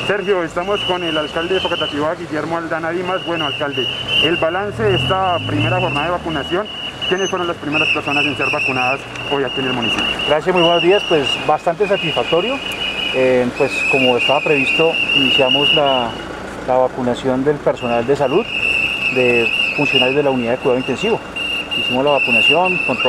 Sergio, estamos con el alcalde de Facatativá, Guillermo Aldana Dimas. Bueno, alcalde, el balance de esta primera jornada de vacunación, ¿quiénes fueron las primeras personas en ser vacunadas hoy aquí en el municipio? Gracias, muy buenos días. Pues bastante satisfactorio. Pues como estaba previsto, iniciamos la vacunación del personal de salud, de funcionarios de la unidad de cuidado intensivo. Hicimos la vacunación con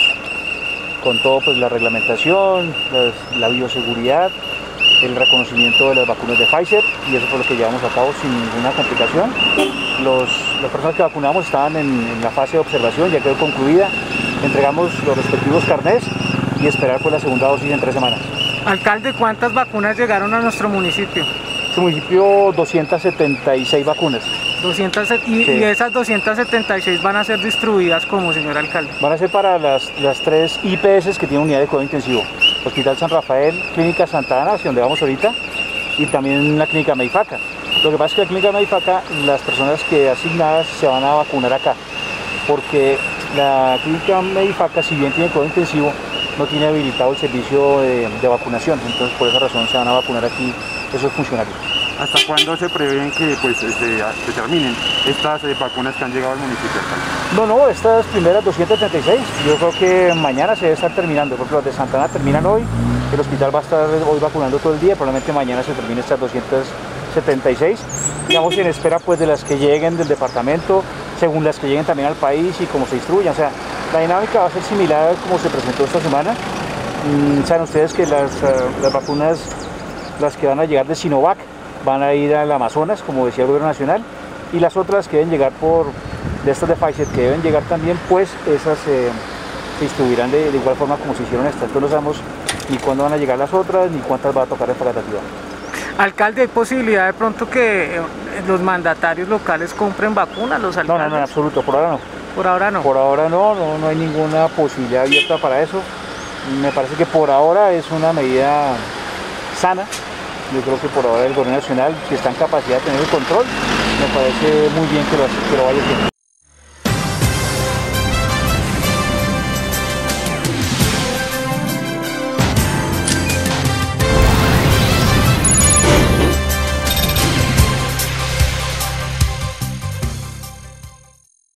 la reglamentación, la bioseguridad, el reconocimiento de las vacunas de Pfizer, y eso fue lo que llevamos a cabo sin ninguna complicación. Las personas que vacunamos estaban en la fase de observación, ya quedó concluida. Entregamos los respectivos carnés y esperar por la segunda dosis en 3 semanas. Alcalde, ¿cuántas vacunas llegaron a nuestro municipio? Este municipio 276 vacunas. Sí. Y esas 276 van a ser distribuidas como, señor alcalde. Van a ser para las 3 IPS que tienen unidad de cuidado intensivo. Hospital San Rafael, Clínica Santa Ana, hacia donde vamos ahorita, y también la Clínica Medifaca. Lo que pasa es que la Clínica Medifaca, las personas que asignadas se van a vacunar acá, porque la Clínica Medifaca, si bien tiene cuidado intensivo, no tiene habilitado el servicio de vacunación, entonces por esa razón se van a vacunar aquí esos funcionarios. ¿Hasta cuándo se prevén que se terminen estas vacunas que han llegado al municipio? No, estas primeras 236, yo creo que mañana se debe estar terminando, porque las de Santa Ana terminan hoy, el hospital va a estar hoy vacunando todo el día, probablemente mañana se terminen estas 276, digamos en espera pues de las que lleguen del departamento, según las que lleguen también al país y cómo se distribuyan. O sea, la dinámica va a ser similar a como se presentó esta semana. Saben ustedes que las vacunas, las que van a llegar de Sinovac, van a ir al Amazonas, como decía el gobierno nacional, y las otras que deben llegar de estas de Pfizer, que deben llegar también, pues esas se distribuirán de igual forma como se hicieron estas. Entonces no sabemos ni cuándo van a llegar las otras, ni cuántas va a tocar en Facatativá. Alcalde, ¿hay posibilidad de pronto que los mandatarios locales compren vacunas, los alcaldes? No, en absoluto, por ahora no. ¿Por ahora no? Por ahora no hay ninguna posibilidad abierta para eso. Me parece que por ahora es una medida sana. Yo creo que por ahora el gobierno nacional, si está en capacidad de tener el control, me parece muy bien que lo vaya haciendo.